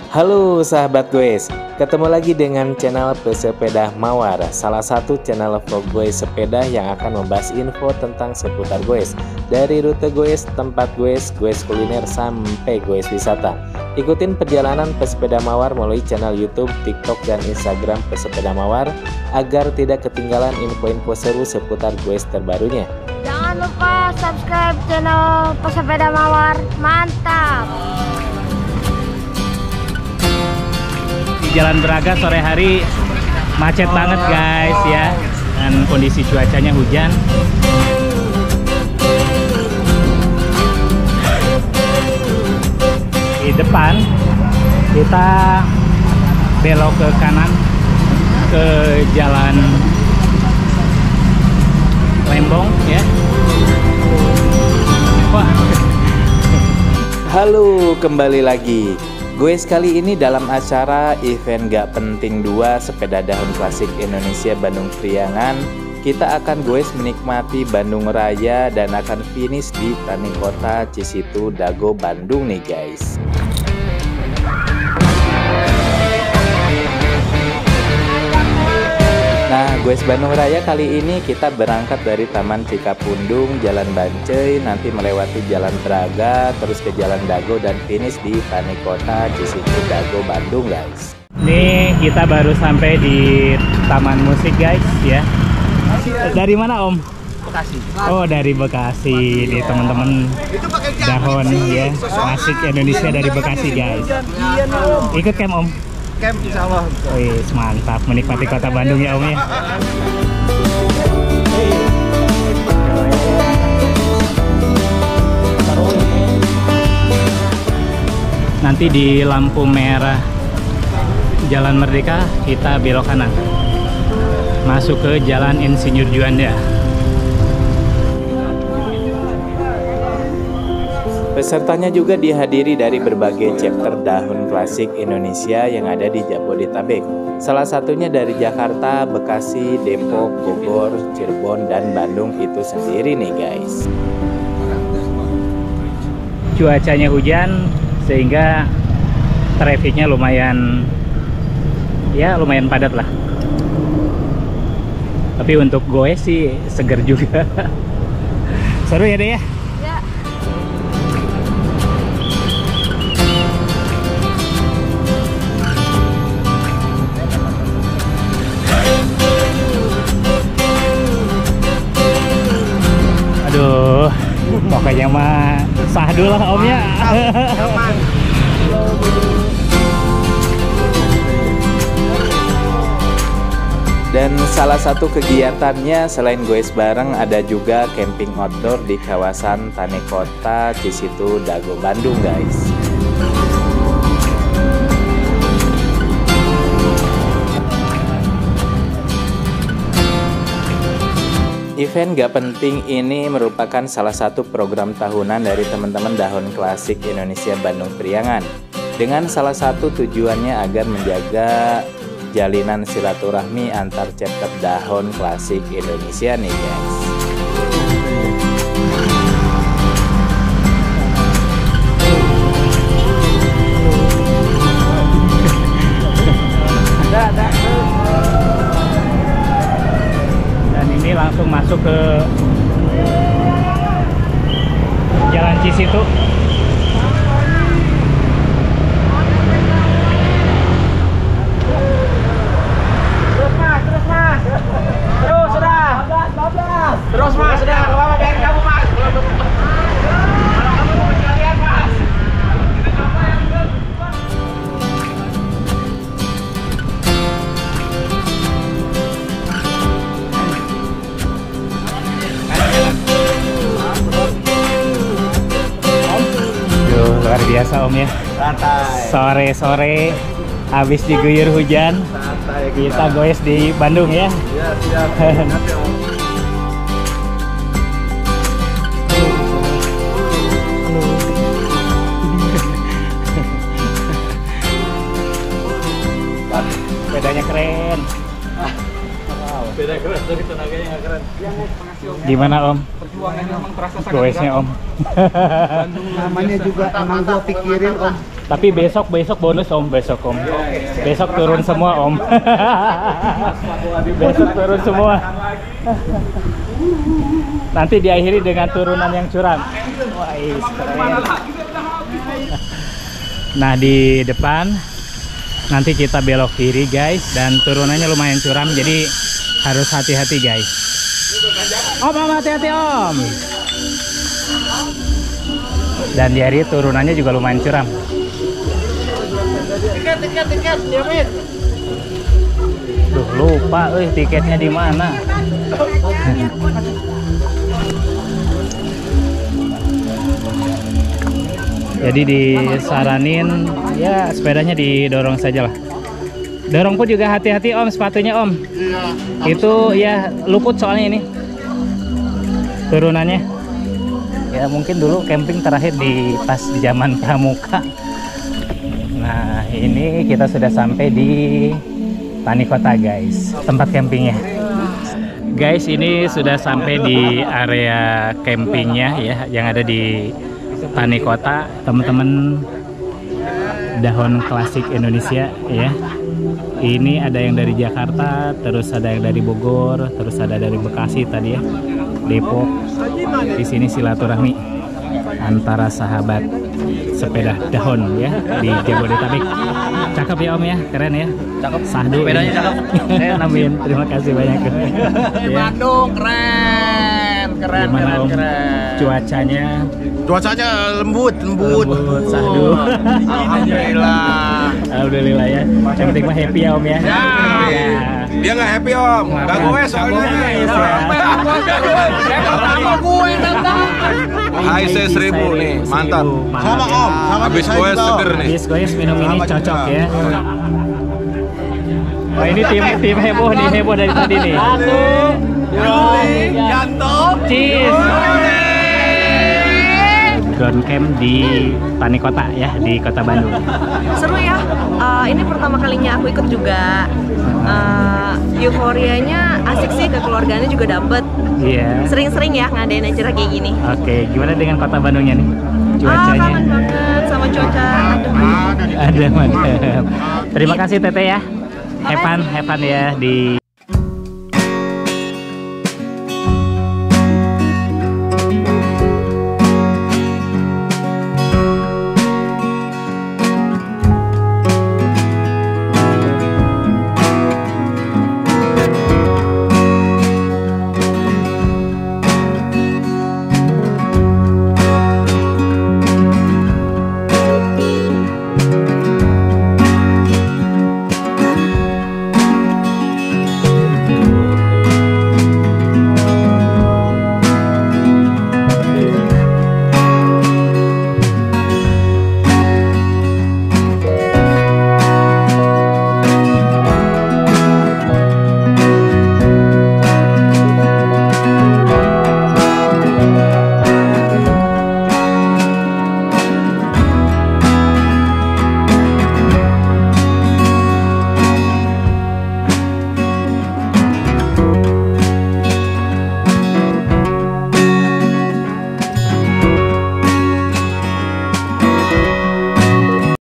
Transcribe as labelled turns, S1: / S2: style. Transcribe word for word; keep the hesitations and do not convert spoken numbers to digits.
S1: Halo sahabat goes, ketemu lagi dengan channel Pesepeda Mawar, salah satu channel vlog goes sepeda yang akan membahas info tentang seputar goes, dari rute goes, tempat goes, goes kuliner sampai goes wisata. Ikutin perjalanan Pesepeda Mawar melalui channel YouTube, TikTok, dan Instagram Pesepeda Mawar agar tidak ketinggalan info-info seru seputar goes terbarunya.
S2: Jangan lupa subscribe channel Pesepeda Mawar, mantap!
S3: Jalan Braga sore hari macet banget guys ya, dan kondisi cuacanya hujan. Di depan kita belok ke kanan ke jalan Lembong ya. Wah.
S1: Halo, kembali lagi. Goes kali ini dalam acara event Gak Penting dua Sepeda Dahun Klasik Indonesia Bandung Priangan. Kita akan goes menikmati Bandung Raya dan akan finish di Tani Kota Cisitu Dago Bandung nih guys. Nah, goes Bandung Raya kali ini kita berangkat dari Taman Cikapundung, Jalan Bancai, nanti melewati Jalan Braga, terus ke Jalan Dago dan finish di Tani Kota Cisitu Dago Bandung guys.
S3: Nih kita baru sampai di Taman Musik guys ya. Dari mana Om?
S4: Bekasi.
S3: Oh dari Bekasi, di teman-teman Dahun ya, Klasik Indonesia dari Bekasi guys. Ikut camp Om?
S4: Camp insya Allah.
S3: Wih, mantap menikmati kota Bandung ya Om ya. Nanti di lampu merah Jalan Merdeka kita belok kanan, masuk ke Jalan Insinyur Juanda.
S1: Pesertanya juga dihadiri dari berbagai chapter Dahun Klasik Indonesia yang ada di Jabodetabek. Salah satunya dari Jakarta, Bekasi, Depok, Bogor, Cirebon, dan Bandung itu sendiri nih guys.
S3: Cuacanya hujan sehingga trafiknya lumayan ya lumayan padat lah. Tapi untuk goes sih seger juga. Seru ya deh ya.
S2: Ya.
S3: Aduh, pokoknya mah sah dulu lah Om ya.
S1: Dan salah satu kegiatannya selain goes bareng ada juga camping outdoor di kawasan Tani Kota Cisitu Dago Bandung guys. Event Gak Penting ini merupakan salah satu program tahunan dari teman-teman Dahun Klasik Indonesia Bandung Priangan, dengan salah satu tujuannya agar menjaga jalinan silaturahmi antar chapter Dahun Klasik Indonesia nih guys.
S3: Dan ini langsung masuk ke Jalan Cisitu.
S4: Terus mas, sudah nggak apa-apa, biarin kamu mas. Kalau kamu mau sekalian mas.
S3: Duh, luar biasa Om ya.
S4: Santai.
S3: Sore-sore habis diguyur hujan,
S4: Santai
S3: kita goes di Bandung ya.
S4: Ya siap. Nanti om.
S3: Sepedanya keren.
S4: Beda keren, tapi tenaganya nggak keren.
S3: Gimana Om?
S4: Perjuangannya memang terasa sangat
S3: Goesnya
S4: berat,
S3: Om.
S4: Bandung namanya juga emang gua pikirin Om.
S3: Tapi besok besok bonus om, besok om. Besok turun semua om. Besok turun semua. Nanti diakhiri dengan turunan yang curam. Wah, keren. Nah di depan nanti kita belok kiri guys, dan turunannya lumayan curam, jadi harus hati-hati guys. Om, om hati-hati om. Dan di hari turunannya juga lumayan curam.
S4: Tiket, tiket, tiket, diamin.
S3: Duh, lupa, eh tiketnya di mana? Jadi disaranin ya sepedanya didorong saja lah. Dorong pun juga hati-hati om, sepatunya om.
S4: Iya.
S3: Itu ya luput soalnya ini turunannya. Ya mungkin dulu camping terakhir di pas zaman pramuka. Nah ini kita sudah sampai di Tani Kota guys, tempat campingnya. Guys ini sudah sampai di area campingnya ya, yang ada di Tani Kota. Teman-teman Dahon Klasik Indonesia ya. Ini ada yang dari Jakarta, terus ada yang dari Bogor, terus ada dari Bekasi tadi ya, Depok. Di sini silaturahmi antara sahabat sepeda dahon ya di Jabodetabek. Cakep ya om ya, keren ya.
S4: Cakep.
S3: Sahdu.
S4: Sepedanya cakep.
S3: Amin. Terima kasih banyak.
S4: Di
S3: Ya.
S4: Bandung keren, keren,
S3: Gimana
S4: keren,
S3: om?
S4: keren.
S3: Cuacanya
S4: Cuacanya lembut, lembut.
S3: lembut, sahdu.
S4: Alhamdulillah.
S3: Alhamdulillah ya. Yang penting mah happy ya om ya.
S4: Ya.
S3: Ya.
S5: Dia nggak happy om, nggak gue soalnya.
S4: Pertama gue datang.
S5: I C seribu nih, mantap.
S4: Sama om, sama
S5: Habis gue seger nih.
S3: Habis goes minum ini cocok ya. Wah ini tim tim heboh nih, heboh dari tadi nih. Satu,
S4: Jantung.
S3: cheese. Drone camp di Tani Kota ya, di Kota Bandung.
S6: Seru ya, uh, ini pertama kalinya aku ikut juga. uh, Euforianya asik sih, kekeluargaannya juga dapet.
S3: Iya.
S6: Sering-sering ya ngadain acara kayak gini.
S3: Oke, gimana dengan Kota Bandungnya nih?
S6: Ah,
S3: Cuacanya?
S6: kangen banget sama cuaca adem.
S3: Ada mantap. Terima kasih Tete ya. Have fun, have fun ya di